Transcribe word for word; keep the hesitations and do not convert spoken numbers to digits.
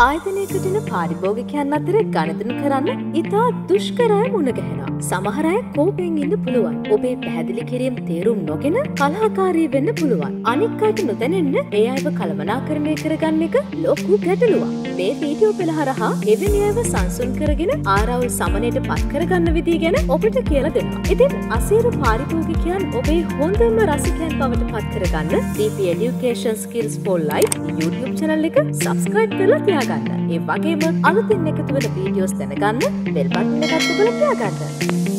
ආයතනයකට එන පාරිභෝගිකයන් අතර ගනුදෙනු කරන්න ඉතා දුෂ්කරයි මුණ ගැහෙනවා. සමහර අය කෝපයෙන් ඉන්න පුළුවන්. ඔබේ පැහැදිලි කිරීම තේරුම් නොගෙන කලහකාරී වෙන්න පුළුවන්. අනික් අයට නොදැනෙන්න ඒ අයව කළමනාකරණය කරගන්න එක ලොකු ගැටලුවක්. මේ වීඩියෝ පෙළ හරහා එවැනි අයව සංසුන් කරගෙන ආරවුල් සමනයට පත් කරගන්න විදිය ගැන ඔබට කියලා දෙනවා. ඉතින් අසීරු පාරිභෝගිකයන් ඔබේ හොඳම රසිකයන් බවට පත් කරගන්න D P Education Skills for Life YouTube channel එක subscribe කරලා තියාගන්න. ඒ වගේම අලුතින් එකතු වෙන වීඩියෝස් දැනගන්න bell button එකත් ඔබලා තියාගන්න.